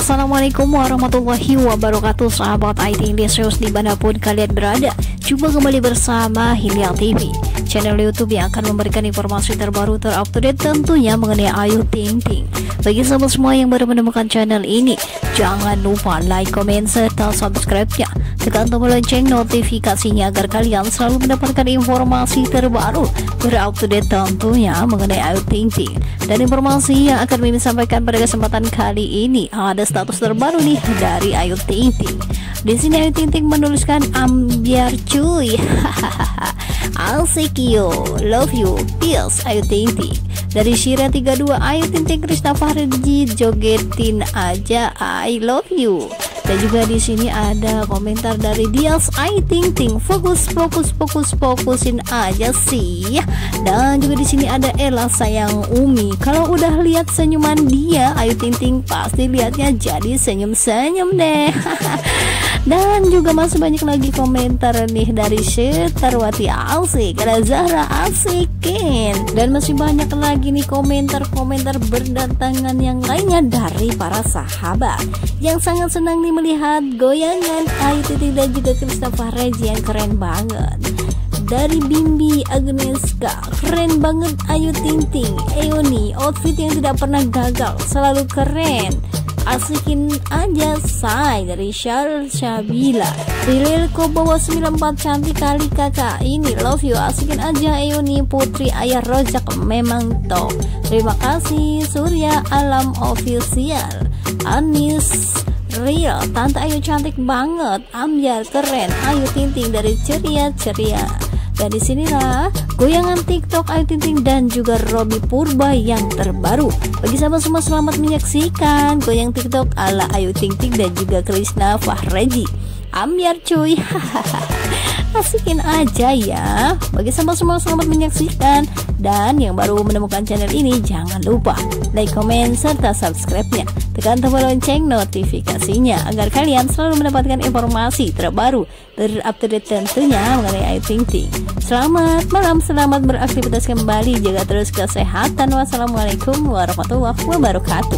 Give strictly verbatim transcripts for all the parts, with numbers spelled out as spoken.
Assalamualaikum warahmatullahi wabarakatuh, sahabat I T Indisius dimanapun kalian berada. Jumpa kembali bersama Hilya T V, channel YouTube yang akan memberikan informasi terbaru terupdate tentunya mengenai Ayu Ting Ting. Bagi sahabat semua yang baru menemukan channel ini, jangan lupa like, comment, serta subscribe-nya. Tekan tombol lonceng notifikasinya agar kalian selalu mendapatkan informasi terbaru terupdate tentunya mengenai Ayu Ting Ting. Dan informasi yang akan Mimin sampaikan pada kesempatan kali ini, ada status terbaru nih dari Ayu Ting Ting. Di sini Ayu Ting Ting menuliskan ambiar cuy. Asik yo, love you, peace Ayu Ting Ting. Dari Syira tiga dua, Ayu Ting Ting Krisna Fahreji jogetin aja I love you. Dan juga di sini ada komentar dari Dias Ayu Ting Ting, fokus fokus fokus fokusin aja sih. Dan juga di sini ada Ella sayang Umi, kalau udah lihat senyuman dia Ayu Ting Ting pasti lihatnya jadi senyum-senyum deh. Dan juga masih banyak lagi komentar nih dari Setarwati asik, ada Zahra asikin, dan masih banyak lagi nih komentar-komentar berdatangan yang lainnya dari para sahabat yang sangat senang nih melihat goyangan Ayu Ting Ting dan juga Krisna Fahreji yang keren banget. Dari Bimbi Agneska, keren banget Ayu Ting Ting. Eoni, outfit yang tidak pernah gagal, selalu keren. Asikin aja say. Dari Syar Syabila, Rilil Kobowo sembilan empat, cantik kali kakak ini, love you. Asikin aja Eoni Putri Ayah Rojak, memang top. Terima kasih Surya Alam Official. Anis Real, Tante Ayu cantik banget, ambiar keren Ayu Ting Ting dari ceria-ceria. Dan disinilah goyangan TikTok Ayu Ting Ting dan juga Robby Purba yang terbaru. Bagi sahabat semua selamat menyaksikan goyang TikTok ala Ayu Ting Ting dan juga Krisna Fahreji. Ambiar cuy. Asikin aja ya. Bagi sahabat semua selamat menyaksikan. Dan yang baru menemukan channel ini, jangan lupa like, comment, serta subscribe-nya. Tekan tombol lonceng notifikasinya agar kalian selalu mendapatkan informasi terbaru terupdate tentunya mengenai Ayu Ting Ting. Selamat malam, selamat beraktivitas kembali, jaga terus kesehatan. Wassalamualaikum warahmatullahi wabarakatuh.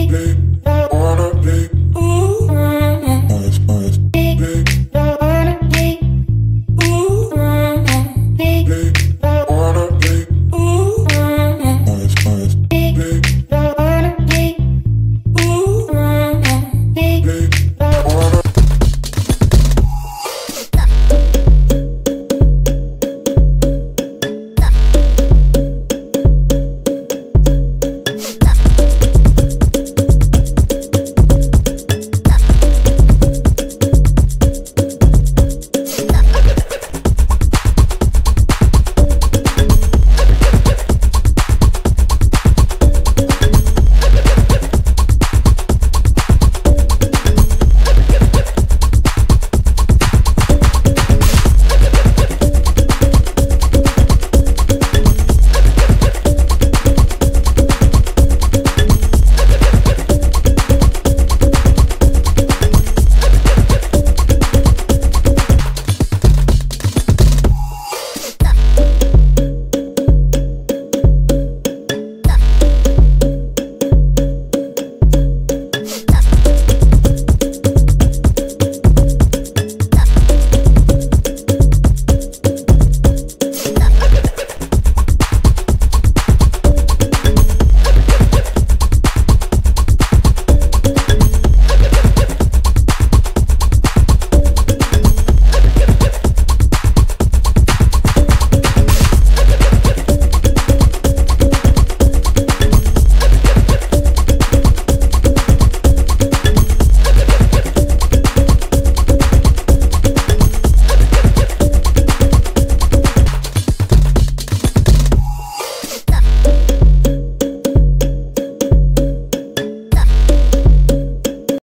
problem.